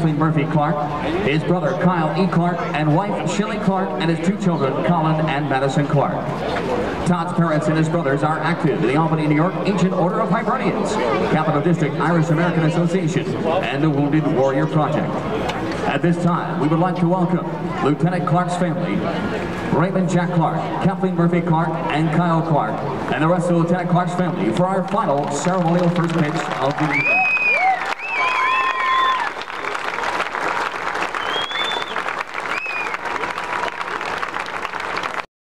Murphy Clark, his brother Kyle E. Clark, and wife Shelley Clark, and his two children, Colin and Madison Clark. Todd's parents and his brothers are active in the Albany, New York Ancient Order of Hibernians, Capital District Irish American Association, and the Wounded Warrior Project. At this time, we would like to welcome Lieutenant Clark's family, Raymond Jack Clark, Kathleen Murphy Clark, and Kyle Clark, and the rest of Lieutenant Clark's family for our final ceremonial first pitch of the evening.